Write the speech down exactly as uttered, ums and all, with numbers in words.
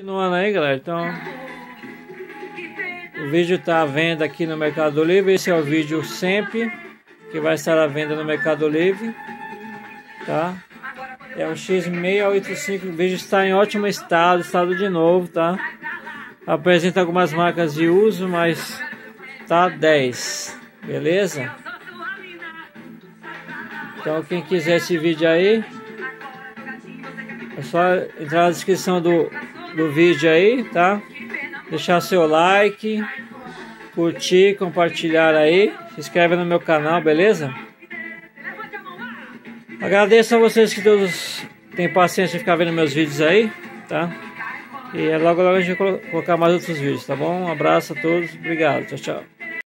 Continuando aí, galera, então o vídeo está à venda aqui no Mercado Livre. Esse é o vídeo sempre que vai estar à venda no Mercado Livre, tá? É o X seiscentos e oitenta e cinco, o vídeo está em ótimo estado, estado de novo, tá? Apresenta algumas marcas de uso, mas tá dez, beleza? Então quem quiser esse vídeo aí, é só entrar na descrição do, do vídeo aí, tá? Deixar seu like, curtir, compartilhar aí, se inscreve no meu canal, beleza? Agradeço a vocês que todos têm paciência de ficar vendo meus vídeos aí, tá? E logo logo a gente vai colocar mais outros vídeos, tá bom? Um abraço a todos, obrigado, tchau, tchau.